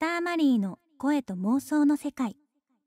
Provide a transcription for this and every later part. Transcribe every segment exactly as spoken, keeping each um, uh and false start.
ターマリーの声と妄想の世界。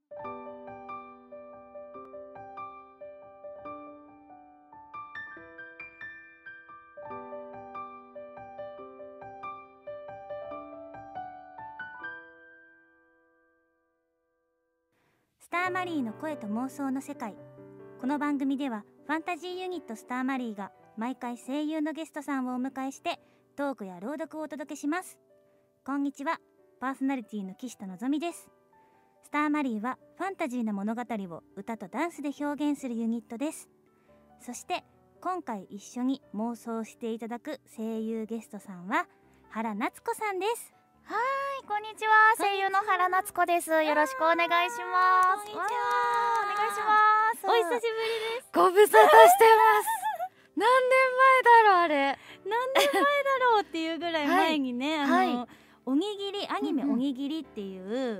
スターマリーの声と妄想の世界。この番組ではファンタジーユニットスターマリーが毎回声優のゲストさんをお迎えしてトークや朗読をお届けします。こんにちは、パーソナリティの岸田のぞみです。スターマリーはファンタジーな物語を歌とダンスで表現するユニットです。そして今回一緒に妄想していただく声優ゲストさんは原夏子さんです。 はい、こんにちは。声優の原夏子です。よろしくお願いします。 こんにちは。 お願いします。 お久しぶりです。 ご無沙汰してます。何年前だろうあれ。 何年前だろうっていうぐらい前にね、 はい、 あの、 はい、 おにぎりアニメうんうん、 おにぎりっていう、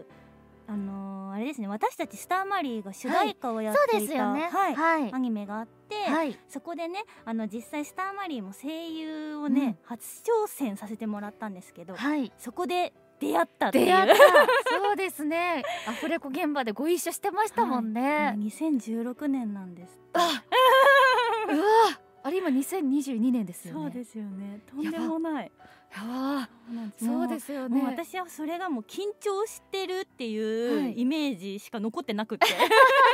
あのー、あれですね、私たちスターマリーが主題歌をやっていた、 はい、そうですよね、 はいはい、 アニメがあって、 はい、そそこでね、あの実際スターマリーも声優をね、うん、初挑戦させてもらったんですけど、はい、そこで出会ったっていう。 出会ったそうですね。アフレコ現場でご一緒してましたもんね。 はい、にせんじゅうろくねんなんです。 あうわあれ今にせんにじゅうにねんですよね。 そうですよね。とんでもない。 やばそうですよね。 もう私はそれがもう緊張してるっていうイメージしか残ってなくて、はい、いや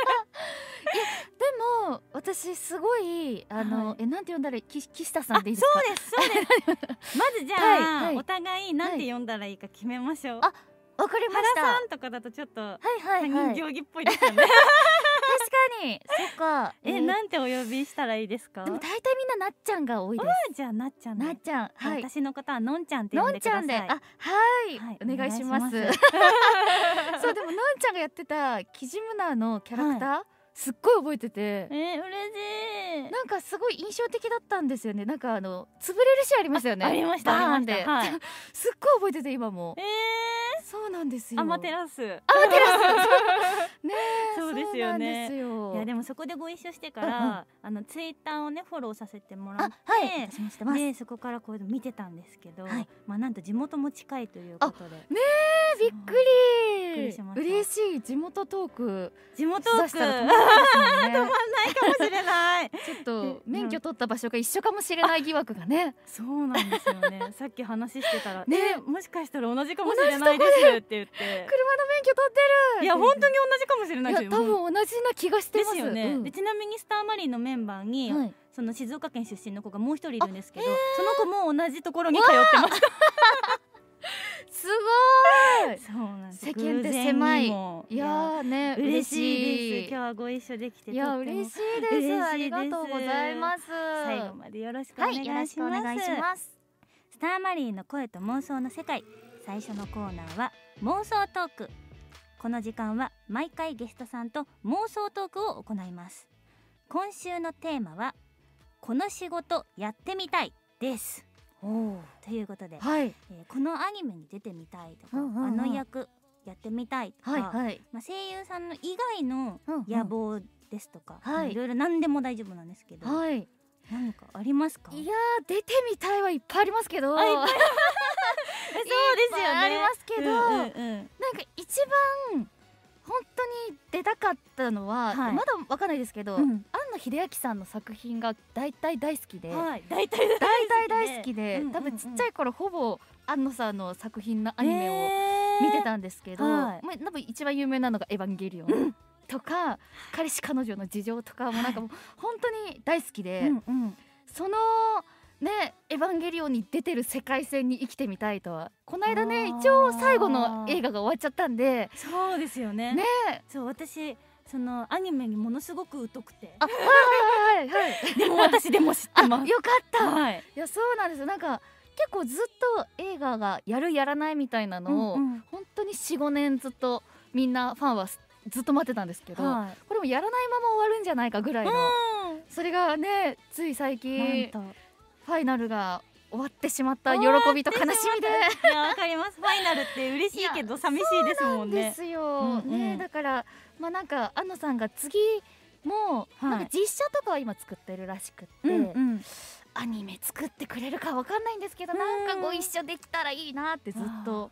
でも私すごいあの、はい、えなんて呼んだらき岸田さんでいいですか。 そうですそうですまずじゃあ、はいはい、お互いなんて呼んだらいいか決めましょう。 あ、わかりました。 原さんとかだとちょっと他人行儀っぽいですよね。 確かに。そっか。 え、なんてお呼びしたらいいですか。 でも大体みんななっちゃんが多いです。 じゃあなっちゃん。 なっちゃん。 はい。私の方はのんちゃんって呼んでください。 のんちゃんで。あ、はい。お願いします。そうでものんちゃんがやってたキジムナーのキャラクターすっごい覚えてて。 え、嬉しい。 なんかすごい印象的だったんですよね。なんかあの潰れるシーンありますよね。 ありました。ありました。 すっごい覚えてて今も。 え。 そうなんですよ。 アマテラス。 アマテラス。ね、 そうですよね。 いやでもそこでご一緒してから、うんうん、あのツイッターをねフォローさせてもらって、 はい、私もしてます。 でそこからこう見てたんですけど、はい、まあなんと地元も近いということで。 ねえ、びっくり。嬉しい地元トーク。 地元トーク。止まんないかもしれない。 ちょっと免許取った場所が一緒かもしれない疑惑がね。 そうなんですよね。さっき話してたらね、もしかしたら同じかもしれないですって言って。車の免許取ってる。 いや本当に同じかもしれないですよ。 多分同じな気がしてますよね。でちなみにスターマリーのメンバーにその静岡県出身の子がもう一人いるんですけど、その子も同じところに通ってました。 すごい。 そうなんです。 世間って狭い。いやね、 嬉しいです。今日はご一緒できて。 いや嬉しいです。ありがとうございます。 最後までよろしくお願いします。スターマリーの声と妄想の世界。最初のコーナーは妄想トーク。この時間は毎回ゲストさんと妄想トークを行います。今週のテーマはこの仕事やってみたいです。ということで、はい、えー、このアニメに出てみたいとか、うんうんうん、あの役やってみたいとか、はいはい、まあ、声優さんの以外の野望ですとか、うんうん、いろいろ何でも大丈夫なんですけど、はい、何かありますか？ いやー出てみたいはいっぱいありますけど、そうですよね、 ありますけど、うんうんうん、なんか一番本当に出たかったのは、はい、まだわかんないですけど、うん、庵野秀明さんの作品が大体大好きで、 はい、 大体大好きで、うんうんうん、多分ちっちゃい頃ほぼ庵野さんの作品のアニメを見てたんですけど、はい、まあ、多分一番有名なのが「エヴァンゲリオン」うん、とか「彼氏彼女の事情」とかもなんかもう本当に大好きで、うんうん、そのね、エヴァンゲリオンに出てる世界線に生きてみたいとは。この間ね一応最後の映画が終わっちゃったんで。 そうですよね。 ね、 そう私そのアニメにものすごく疎くて、 あ、はいはいはい、はい、 でも私でも知ってます。 よかった、 はい、 いやそうなんですよ。なんか結構ずっと映画がやるやらないみたいなのを、うんうん、本当に よんごねんずっとみんなファンはずっと待ってたんですけど、はい、これもやらないまま終わるんじゃないかぐらいの、うん、それがねつい最近ファイナルが終わってしまった喜びと悲しみで。 いやわかります。ファイナルって嬉しいけど寂しいですもんね。 そうなんですよ、うんうん、ね、だからまあなんか庵野さんが次も、はい、なんか実写とかは今作ってるらしくって、うんうん、アニメ作ってくれるかわかんないんですけど、なんかご一緒できたらいいなってずっと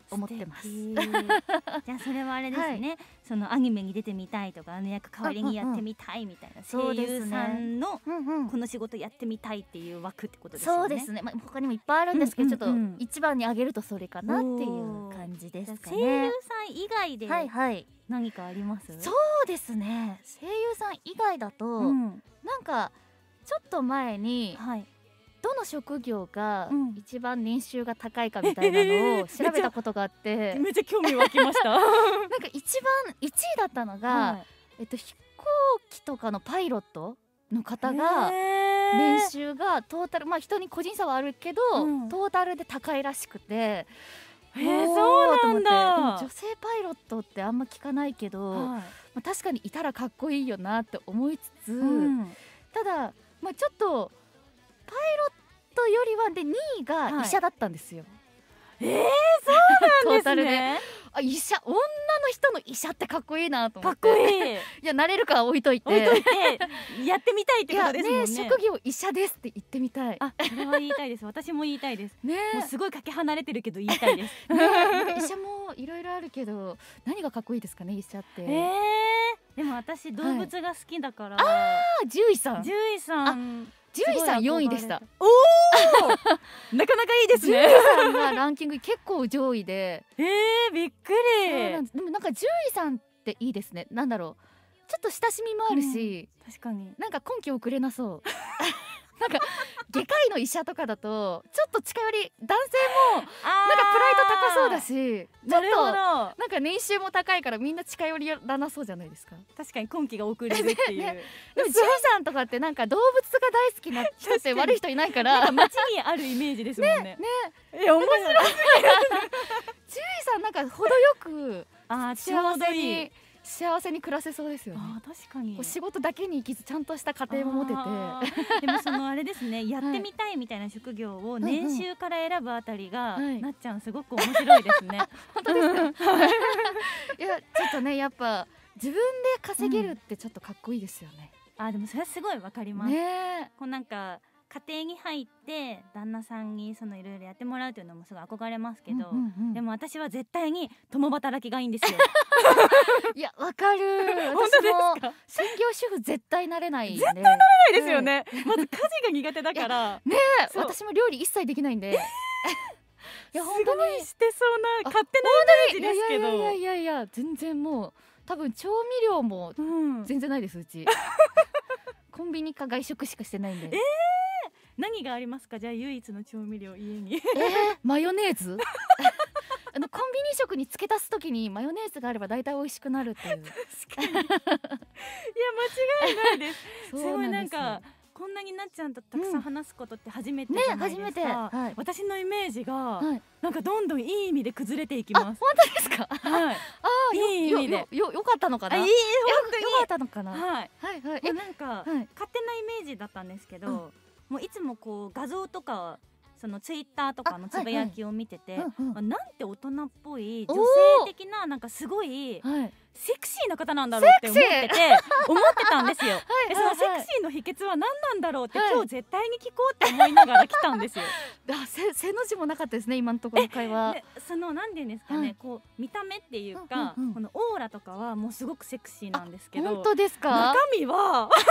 思ってます。 じゃあそれはあれですね、はい、そのアニメに出てみたいとかあの役代わりにやってみたいみたいな、うんうん、声優さんのこの仕事やってみたいっていう枠ってことですよね。 そうですね、まあ、他にもいっぱいあるんですけど、うんうんうん、ちょっと一番に挙げるとそれかなっていう感じですかね。 声優さん以外で何かあります？はいはい、 そうですね、声優さん以外だと、うん、なんかちょっと前に、はい、どの職業が一番年収が高いかみたいなのを調べたことがあって、 うん、めっちゃ興味湧きましたなんか一番いちいだったのが、はい、えっと、飛行機とかのパイロットの方が年収がトータル、まあ人に個人差はあるけど、うん、トータルで高いらしくて、 へー、そうなんだ。 女性パイロットってあんま聞かないけど、はい、まあ、確かにいたらかっこいいよなって思いつつ、うん、ただ、まあ、ちょっとパイロットよりはでにいが医者だったんですよ。 はい、えー、そうなんですね。 あ、医者、女の人の医者ってかっこいいなと思って。 かっこいい。 いや、なれるかは置いといて置いといてやってみたいってことですもんね。 ね、職業医者ですって言ってみたい。 あ、それは言いたいです。私も言いたいですね。もうすごいかけ離れてるけど言いたいです、 ね、医者もいろいろあるけど何がかっこいいですかね、医者って。えー、でも私動物が好きだから、 はい、あー、獣医さん。 獣医さん獣医さんよんいでした。 おーなかなかいいですね。 獣医さんがランキング結構上位でえー、びっくり。 でもなんか獣医さんっていいですね。なんだろう、ちょっと親しみもあるし、 うん、確かになんか根拠遅れなそうなんか外科医の医者とかだとちょっと近寄り、男性もなんかプライド高そうだし、ちょっとなんか年収も高いからみんな近寄りらなそうじゃないですか。 確かに根気が遅れるっていう、ね、 でも獣医さんとかってなんか動物が大好きな人って悪い人いないから街にあるイメージですもんね。 ね、いや面白い獣医さんなんか程よく幸せに幸せに暮らせそうですよね。 あ、確かに仕事だけに生きずちゃんとした家庭も持ててでもそのあれですね、やってみたいみたいな職業を年収から選ぶあたりが、はい、なっちゃんすごく面白いですね。 本当ですかいや、ちょっとね、やっぱ自分で稼げるってちょっとかっこいいですよね。 うん、あ、でもそれはすごいわかります、ね、こうなんか家庭に入って旦那さんにそのいろいろやってもらうというのもすごい憧れますけど、うんうんうん、でも私は絶対に共働きがいいんですよ。 いや、わかる。私も専業主婦絶対なれないんで。 絶対なれないですよね、はい、まず家事が苦手だからねえ、私も料理一切できないんでいや、本当にしてそうな勝手なイメージですけど、 いやいやいやいや、全然もう多分調味料も全然ないです、うちコンビニか外食しかしてないんで。 えー何がありますか、じゃあ唯一の調味料家に。 えー、マヨネーズあのコンビニ食に付け足すときにマヨネーズがあれば大体美味しくなるっていう。 確かにいや、間違いないです。すごいなんかこんなになっちゃんとたくさん話すことって初めてじゃないですか、ね、初めて、はい、私のイメージが、はい、なんかどんどんいい意味で崩れていきます。 本当ですか。はい、ああ、いい意味でよ、よ、よかったのかな。いい、本当によかったのかな。はいはいはい。え、なんか、はい、勝手なイメージだったんですけど、うん、もういつもこう画像とかそのツイッターとかのつぶやきを見てて、なんて大人っぽい女性的な、なんかすごいセクシーな方なんだろうって思ってて思ってたんですよ。そのセクシーの秘訣は何なんだろうって、今日絶対に聞こうって思いながら来たんですよ。 あ、せ背の字もなかったですね、今のところの会話。 そのなんていうんですかね、こう見た目っていうか、このオーラとかはもうすごくセクシーなんですけど、 本当ですか。 中身はもしか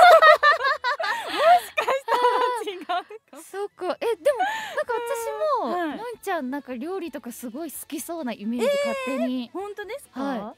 したら違うか。 そうか。え、でもなんか私も、はい、のんちゃんなんか料理とかすごい好きそうなイメージ、勝手に。 本当ですか。はい、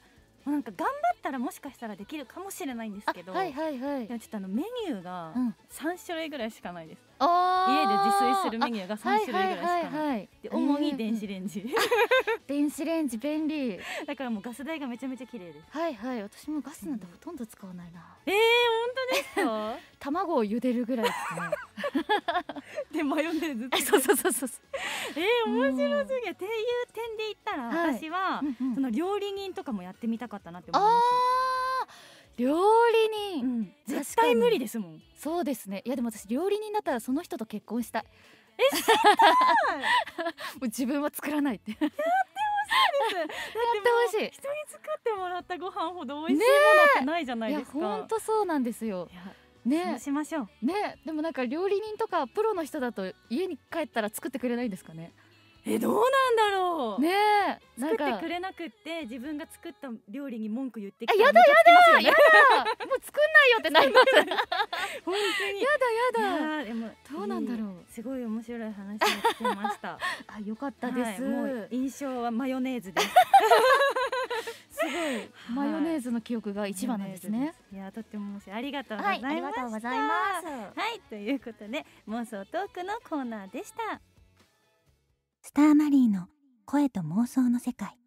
なんか頑張ったらもしかしたらできるかもしれないんですけど、はいはいはい、でもちょっとあのメニューがさん種類ぐらいしかないです。うん、家で自炊するメニューがさん種類ぐらいしかない。で、主に電子レンジ。 電子レンジ便利。 だからもうガス代がめちゃめちゃ綺麗です。 はいはい、私もガスなんてほとんど使わないな。 えー、本当ですか。 卵を茹でるぐらいですね。 でマヨネーズ。 そうそうそうそう。 えー、面白すぎる。っていう点で言ったら、はい、私は、うんうん、その料理人とかもやってみたかったなって思います。 あー、料理人、うん、 絶対無理ですもん。 そうですね。いやでも私料理人だったらその人と結婚したい。 え、したい。 もう自分は作らないって。やってほしいです。 やってほしい。人に作ってもらったご飯ほど美味しいものってないじゃないですか。 本当そうなんですよ。ね、 そうしましょう。 ね、でもなんか料理人とかプロの人だと家に帰ったら作ってくれないんですかね。 え、どうなんだろうねえ、 作ってくれなくって自分が作った料理に文句言ってきあ、 たらやだやだやムカつきますよね。 だ、もう作んないよってなります本当にやだやだ。 いやーでもどうなんだろう。 いいすごい面白い話が聞けましたあ、よかったです、 はい、もう印象はマヨネーズですすごいマヨネーズの記憶が一番なんですね。 いやとっても面白い、ありがとうございました。 はい、ありがとうございます。 はい、ということで妄想トークのコーナーでした。スターマリーの声と妄想の世界。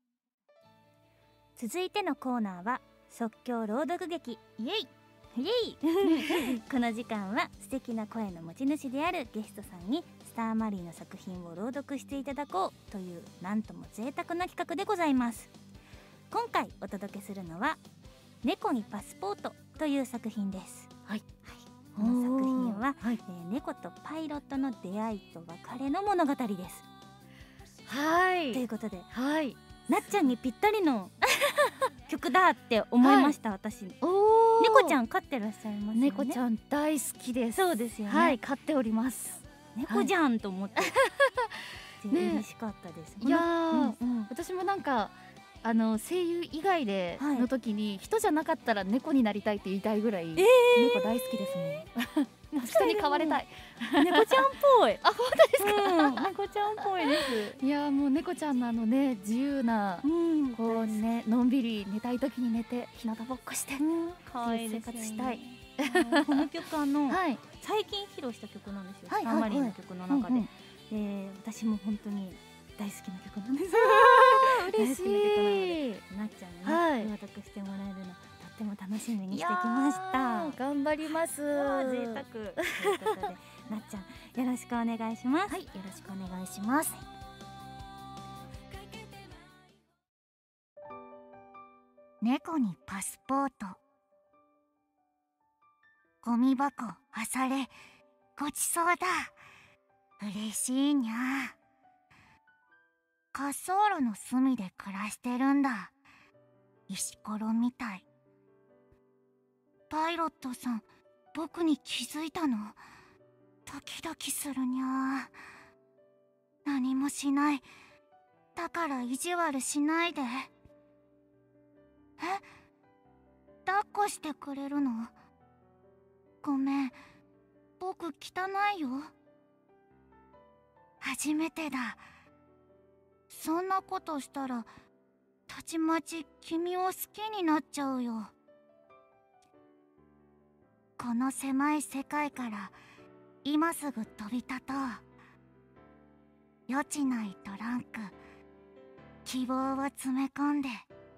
続いてのコーナーは即興朗読劇イエイイエイこの時間は素敵な声の持ち主であるゲストさんにスターマリーの作品を朗読していただこうというなんとも贅沢な企画でございます。今回お届けするのは猫にパスポートという作品です。 はい、 はい、この作品は、 はい、 えー、猫とパイロットの出会いと別れの物語です。 はい、 ということで、 はい、 なっちゃんにぴったりの曲だって思いました、はい、私。 おー、 猫ちゃん飼ってらっしゃいますよね。 猫ちゃん大好きです。 そうですよね。 はい、飼っております。 猫じゃんと思って、はい、嬉しかったです。 いやー、うんうん、私もなんかあの声優以外での時に、はい、人じゃなかったら猫になりたいって言いたいぐらい、えー、猫大好きですね。もう人に飼われたい。 猫ちゃんっぽい。 あ、本当ですか。 うん、猫ちゃんっぽいです。 いやもう猫ちゃんのあのね自由な、うん、こうねのんびり寝たい時に寝て日向ぼっこして、うん、 可愛い生活したい。 この曲あの、はい、最近披露した曲なんですよ。スターマリーの曲の中で、え私も本当に大好きな曲なんです。 嬉しい。 なっちゃんに、ね、はい、朗読してもらえるのとっても楽しみにしてきました。 頑張ります。 贅沢ということでなっちゃんよろしくお願いします。 はい、よろしくお願いします。 猫にパスポート。ゴミ箱あされごちそうだ。嬉しいにゃ。滑走路の隅で暮らしてるんだ。石ころみたい。パイロットさん、僕に気づいたの？ドキドキするにゃ。何もしない。だから意地悪しないで。え？抱っこしてくれるの？ごめん、僕汚いよ。初めてだ。そんなことしたらたちまち君を好きになっちゃうよ。この狭い世界から今すぐ飛び立とう。余地ないトランク、希望を詰め込んで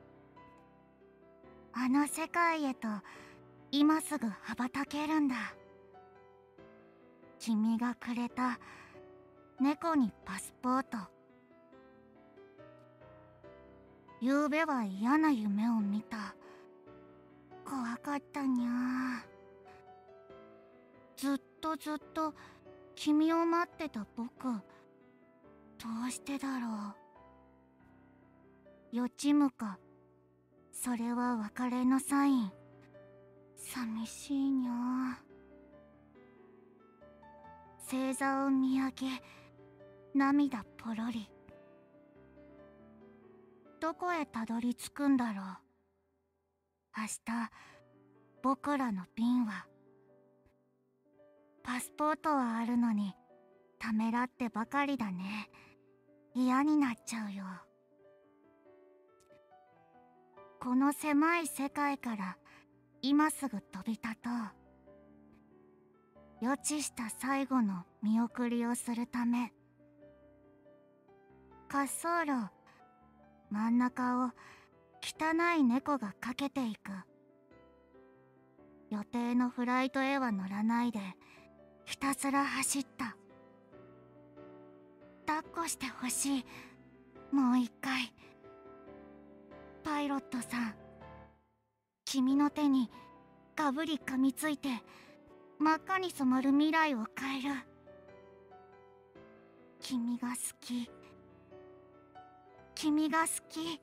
あの世界へと今すぐ羽ばたけるんだ。君がくれた猫にパスポート。昨べは嫌な夢を見た。怖かったにゃ。ずっとずっと君を待ってた僕、どうしてだろう。予知夢か、それは別れのサイン。寂しいにゃ。星座を見上げ涙ポロリ。どこへたどり着くんだろう。明日僕らの便は。パスポートはあるのにためらってばかりだね。嫌になっちゃうよ。この狭い世界から今すぐ飛び立とう。予知した最後の見送りをするため。滑走路真ん中を汚い猫が駆けていく。予定のフライトへは乗らないでひたすら走った。抱っこしてほしい。もう一回。パイロットさん、君の手にがぶり噛みついて真っ赤に染まる未来を変える。君が好き。君が好き。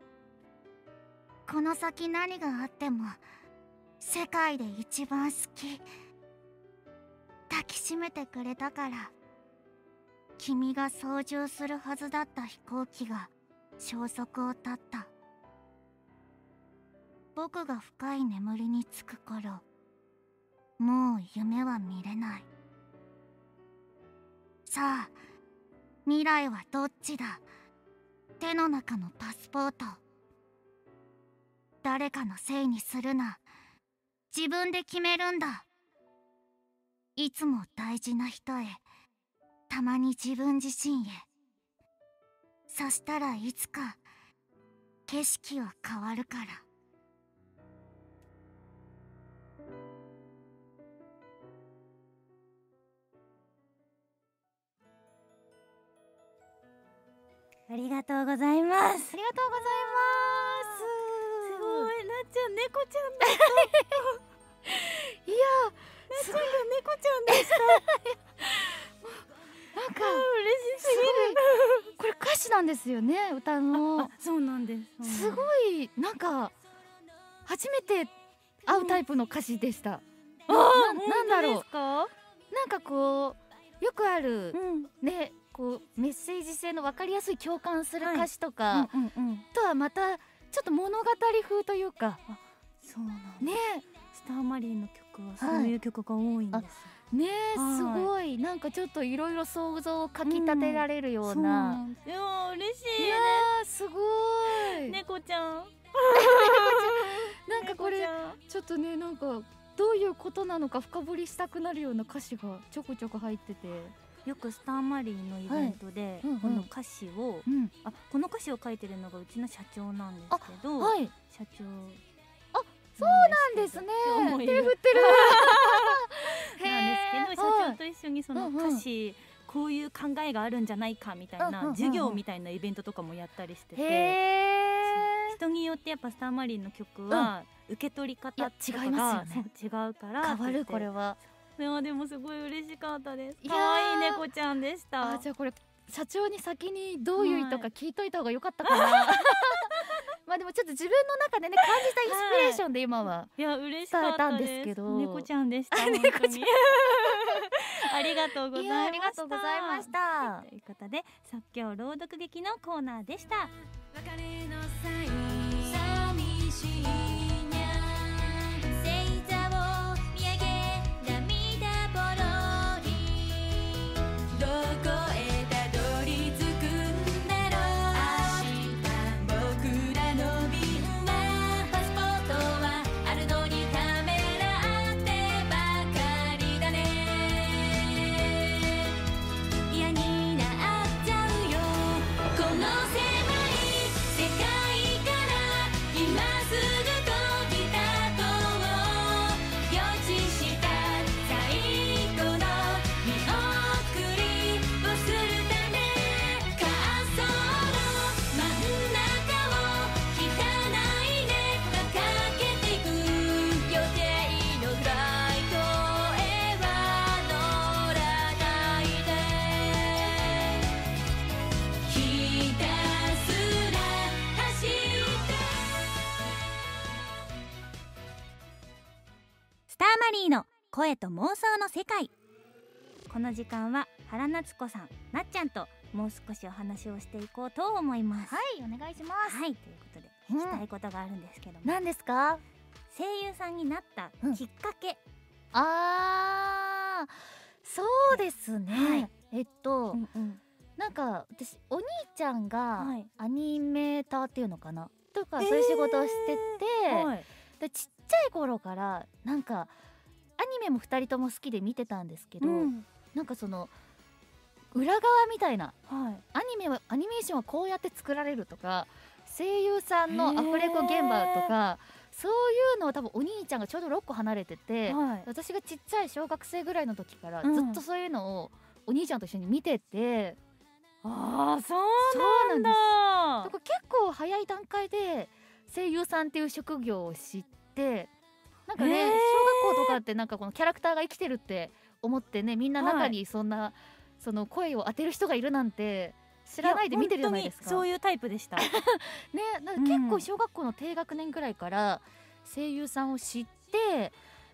この先何があっても世界で一番好き。抱きしめてくれたから君が操縦するはずだった飛行機が消息を絶った。僕が深い眠りにつく頃、もう夢は見れない。さあ、未来はどっちだ。手の中のパスポート。誰かのせいにするな。自分で決めるんだ。いつも大事な人へ、たまに自分自身へ。そしたらいつか景色は変わるから。 ありがとうございます。ありがとうございます。 すごい、なっちゃん猫ちゃんだ。 いや、 なっちゃんが猫ちゃんでした。 なんか嬉しすぎる。 これ歌詞なんですよね、歌の。 あ、そうなんです。 すごいなんか初めて会うタイプの歌詞でした。 あ、 なんだろう。 ですか？ なんかこうよくあるうんね、こうメッセージ性の分かりやすい共感する歌詞とかうんうんうん。 とはまたちょっと物語風というか、 そうなんねスターマリンの曲はそういう曲が多いんです。 ねはいすごいなんかちょっといろいろ想像をかきたてられるような。 いや嬉しいいやーすごい。 猫ちゃん。 なんかこれちょっとね、なんかどういうことなのか深掘りしたくなるような歌詞がちょこちょこ入ってて。 よくスターマリンのイベントで、 はいうんうんこの歌詞を、 うん、 あ、この歌詞を書いてるのがうちの社長なんですけど、 はい、 社長あ、そうなんですね。手振ってる。 なんですけど、社長と一緒にそのうんうん歌詞、こういう考えがあるんじゃないかみたいうんうんうんうんな授業みたいなイベントとかもやったりしてて、 へー、 人によってやっぱスターマリンの曲は受け取り方とかいや違いますがよねそう違うから変わるこれは。 いやでもすごい嬉しかったです。 いやー可愛い猫ちゃんでした。 あ、じゃあこれ社長に先にどういう意図か聞いといた方が良かったかな。まあでもちょっと自分の中でね感じたインスピレーションで今は、 いや嬉しかったです。 伝えたんですけど猫ちゃんでした。 猫ちゃん本当にありがとうございました。 ありがとうございました。 ということで即興朗読劇のコーナーでした。 別れの際寂しいにゃ星座を見上げ涙ぽろりどこへたどり着くんだろう。明日僕らの便はパスポートはあるのにためらってばかりだね。嫌になっちゃうよこの狭い世界から今すぐ飛び立とう。予知した最後の見送りをするため滑走路真ん中を汚い猫がかけていく。予定のフライトへは乗らないでひたすら走ってスターマリーの声と妄想の世界。この時間は原夏子さん、なっちゃんともう少しお話をしていこうと思います。 はい、お願いします。 はい、ということでうん聞きたいことがあるんですけども、 何ですか？ 声優さんになったきっかけ、 あー、そうですね、 はいえっと、 うんうんなんか私お兄ちゃんはがいアニメーターっていうのかなとかそういう仕事をしてて、 はいでちっちゃい頃からなんかアニメもふたりとも好きで見てたんですけど、 うんなんかその裏側みたいなはいアニメはアニメーションはこうやって作られるとか声優さんのアフレコ現場とかそういうのを多分お兄ちゃんがちょうどろっこ離れてて、 はい私がちっちゃい小学生ぐらいの時からうんずっとそういうのをお兄ちゃんと一緒に見てて、 ああそうそうなんです。 だだから結構早い段階で声優さんっていう職業を知ってなんかね、 へー小学校とかってなんかこのキャラクターが生きてるって思ってねみんな中にそんな、その声を当てる人がいるなんて知らないで見てるじゃないですか。 や本当にそういうタイプでしたね、なんか結構小学校の低学年くらいから声優さんを知って、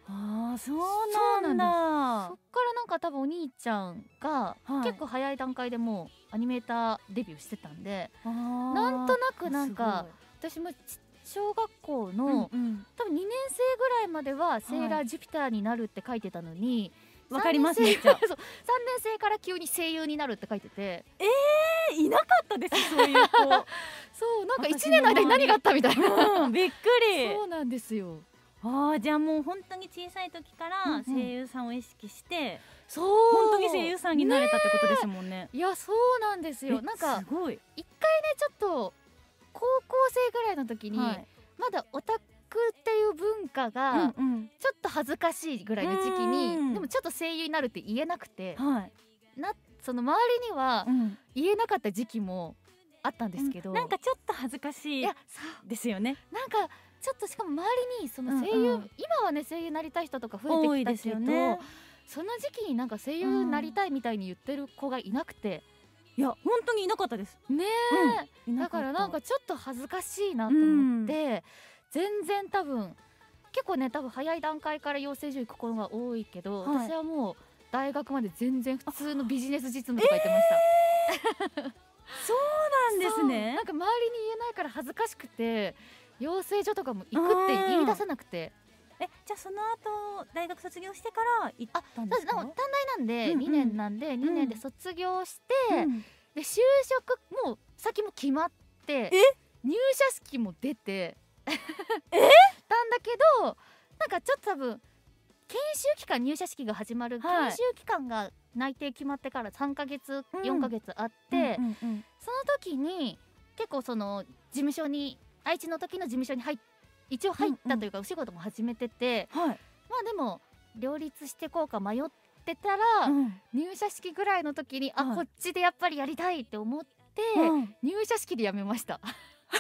ああそうなんだ。 そっからなんか多分お兄ちゃんがはい結構早い段階でもうアニメーターデビューしてたんで、 ななんとなくなんか私もち小学校の、 うんうん多分にねん生ぐらいまではセーラージュピターになるって書いてたのに、 わかりますさんねん生めっちゃそうさんねん生から急に声優になるって書いてて、 えいなかったですそういう子そうなんかいちねんの間に何があったみたいな、 うんびっくり。 そうなんですよ。 ああじゃあもう本当に小さい時かうんうんら声優さんを意識して、 そう本当に声優さんになれたってことですもんね。 いやそうなんですよ。 えなんかすごい。 一回ねちょっと高校生ぐらいの時に、 はいまだオタクっていう文化がうんうんちょっと恥ずかしいぐらいの時期に、 うんでもちょっと声優になるって言えなくて、 はいなその周りにはうん言えなかった時期もあったんですけど、 なんかちょっと恥ずかしいいやそうですよね。 なんかちょっとしかも周りにその声優、 うんうん今はね声優になりたい人とか増多いですえてきたけど、 よね。 その時期になんか声優になりたいみたいに言ってる子がいなくて、 いや本当にいなかったです。 ねえ、 いだからなんかかちょっと恥ずかしいなと思って、全然多分結構ね多分早い段階から養成所行く子が多いけど、 はい私はもう大学まで全然普通のビジネス実務とか言ってました。 そうなんですそうねな。んか周りに言えないから恥ずかしくて養成所とかも行くって言い出せなくて、 えじゃあその後大学卒業してから行ったんですか。 そうですなんか短大なんでうんうんにねんなんでにねんで卒業して、 うんで就職もう先も決まって入社式も出てたんだけど、なんかちょっと多分研修期間入社式が始まるはい研修期間が内定決まってからさんかげつうんよんかげつあって、 うんうんうんその時に結構その事務所に愛知の時の事務所に入っ一応入ったというかお仕事も始めてて、 はい。 まあでも両立してこうか迷ってたら、 うん入社式ぐらいの時に、あはいこっちでやっぱりやりたいって思って、 うん入社式で辞めました。すごい迷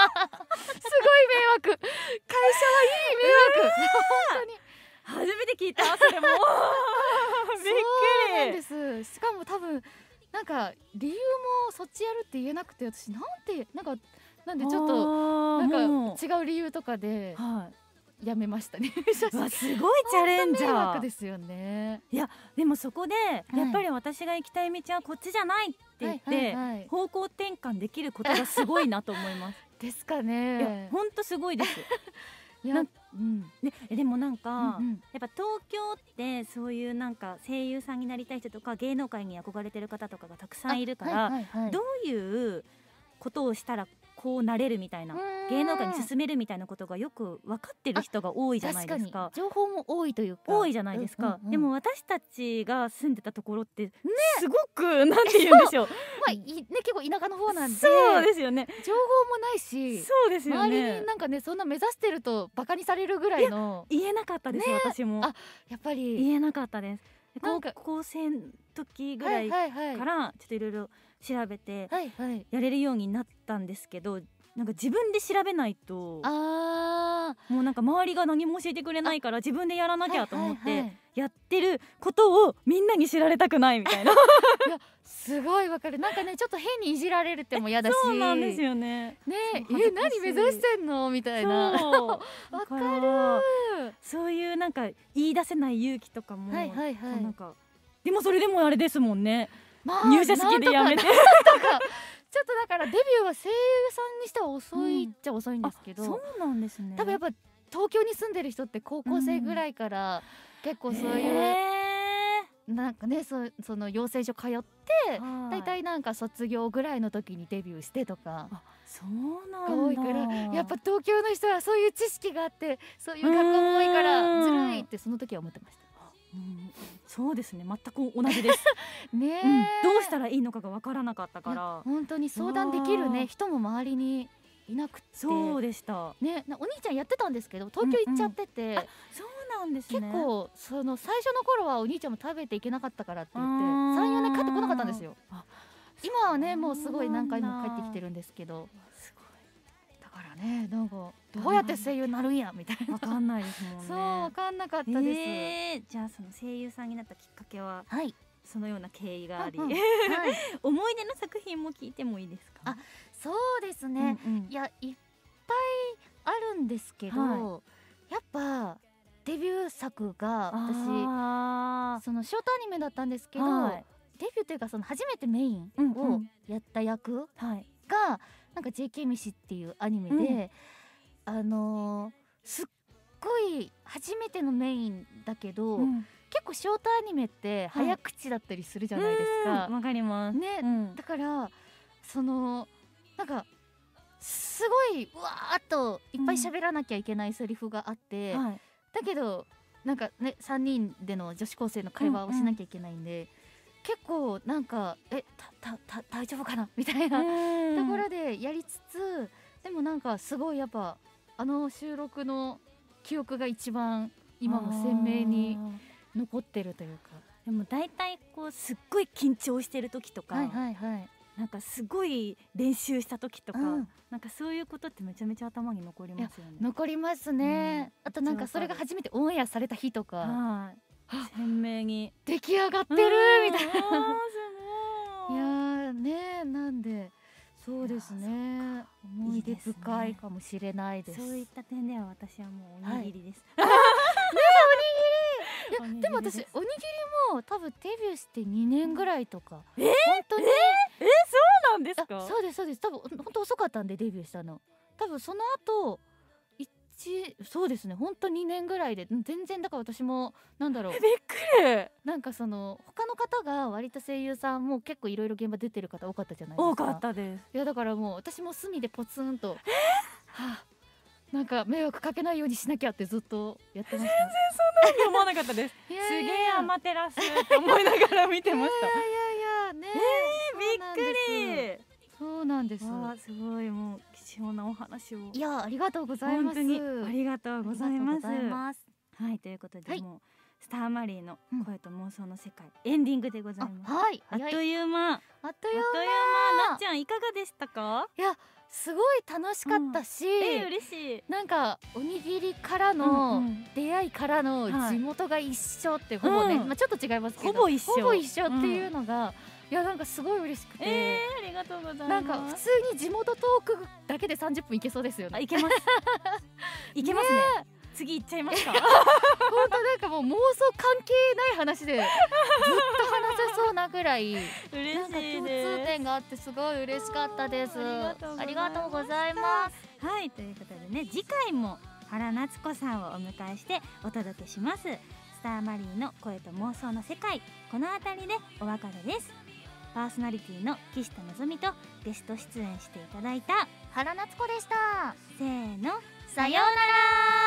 惑。会社はいい迷惑。本当に。 初めて聞いたそれも。びっそうなんくり。 です。しかも多分なんか理由もそっちやるって言えなくて、私なんてなんかなんでちょっととなんか違う理由とかではい。 辞めましたね。入社式。 わすごいチャレンジ迷ャー惑ですよね。 でもそこでやっぱり私が行きたい道はこっちじゃないって言って、 はいはいはい方向転換できることがすごいなと思います。 ですかいやね。 本当すごいです。 いやなんうんねえでもなんか、 うんうんやっぱ東京ってそういうなんか声優さんになりたい人とか芸能界に憧れてる方とかがたくさんいるから、 はいはいはいどういうことをしたらこうなれるみたいな芸能界に進めるみたいなことがよく分かってる人が多いじゃないですか。 確かに情報も多いというか多いじゃないですか、 うんうんうんでも私たちが住んでたところってすごくなんて言うんでしょう、 まあいね結構田舎の方なんでそうですよね情報もないしそうですよ周りねになんかねそんな目指してるとバカにされるぐらいの言えなかったです、 ね私もあやっぱり言えなかったですなんか高校生の時ぐらいかはいはいはいらちょっといろいろ調べてはいはいやれるようになったんですけど、なんか自分で調べないとあもうなんか周りが何も教えてくれないから自分でやらーなきゃと思っはいはいはていやってることをみんなに知られたくないみたいなすごいわかるなんかねちょっと変にいじられるっても嫌だしそうなんですよねねそうえ恥ずかしい何目指してんのみたいなそうわだからるそういうなんか言い出せない勇気とかも、 はいはいはいなんかでもそれでもあれですもんね、 まあ入社式でやめてなんとかなんとかちょっとだからデビューは声優さんにしては遅いっちゃ遅いんですけど、 そうなんですね多分やっぱ東京に住んでる人って高校生ぐらいから結構そういう、 へなんかねそその養成所通ってーだいたいなんか卒業ぐらいの時にデビューしてとかあそうなんだが多いからやっぱ東京の人はそういう知識があってそういう学校も多いからずるいってその時は思ってましたうんそうですね全く同じです、 ねえ、 うんどうしたらいいのかがわからなかったかいやら本当に相談できるわあね人も周りにいなくてそうでしたね、なお兄ちゃんやってたんですけど東京行っちゃってて、 うんうんあそうなんですね結構その最初の頃はお兄ちゃんも食べていけなかったからって言ってあーさんよねん帰ってこなかったんですよあ今はねもうすごい何回もそうなんだ帰ってきてるんですけどすごだからねなんかどうやって声優になるんやみたいないわかんないですもんねそう分かんなかったです、 えーじゃあその声優さんになったきっかけははいそのような経緯があり、 うんうんはい思い出の作品も聞いてもいいですかあそうですね、 うんうんいやいっぱいあるんですけど、 はやっぱデデビュー作が私そのショートアニメだったんですけど、 はい、 デビューというかその初めてメインをやった役が、はい、なんか ジェーケー ミシっていうアニメで、うん、あのー、すっごい初めてのメインだけど、うん、結構ショートアニメって早口だったりするじゃないですか。わ、 はい、かりますね、うん、だからそのなんかすごいうわーっといっぱい喋らなきゃいけないセリフがあって、うんはい、だけどなんかねさんにんでの女子高生の会話をしなきゃいけないんで、うんうん、結構なんかえたたた大丈夫かなみたいなところでやりつつ、でもなんかすごいやっぱあの収録の記憶が一番今も鮮明に残ってるというか。 でも大体こうすっごい緊張してる時とか、 はいはいはい、 なんかすごい練習した時とか、うん、なんかそういうことってめちゃめちゃ頭に残りますよね。 残りますね、うん、あとなんかそれが初めてオンエアされた日とか、 はい、鮮明に出来上がってるみたいな。いやーね、なんでそうですね、思い出深いかもしれないです。 そういった点では私はもうおにぎりです、 はい、ねおにぎり。いやでも私おにぎりも多分デビューしてにねんぐらいとか、 えー、本当にえー、えー、そうなんですか。 そうですそうです、多分本当遅かったんでデビューしたの。多分その後そうですね、本当にねんぐらいで全然だから私もなんだろう、 びっくり。 なんかその他の方が割と声優さんも結構いろいろ現場出てる方多かったじゃないですか。 多かったです。 いやだからもう私も隅でポツンと、はあ、なんか迷惑かけないようにしなきゃってずっとやってました。全然そんな風に思わなかったです。すげえアマテラスって思いながら見てました。 いやいやいやねえー、びっくり。 そうなんです。 わあ、すごいもう貴重なお話を。 いやありがとうございます。 本当にありがとうございます。 ますはい、ということで、はい、もうスターマリーの声と妄想の世界、うん、エンディングでございます。 あ、はい、 あっという間。 あっという間。なっちゃんいかがでしたか？ いやすごい楽しかったし、うん、 えー、嬉しい。 なんかおにぎりからの、うんうん、出会いからの地元が一緒ってほぼね、はい、まあちょっと違いますけど、 ほぼ一緒ほぼ一緒っていうのが、うん、いやなんかすごい嬉しくて、 えー、ありがとうございます。 なんか普通に地元トークだけでさんじゅっぷんいけそうですよね。 あ、いけますいけますね。次行っちゃいますか。 本当なんかもう妄想関係ない話でずっと話せそうなぐらい嬉しいです。 なんか共通点があってすごい嬉しかったです。ありがとうございます。 はい、ということでね、次回も原夏子さんをお迎えしてお届けします。スターマリーの声と妄想の世界、この辺りでお別れです。パーソナリティの岸田のぞみとゲスト出演していただいた原夏子でした。 せーの、 さようなら。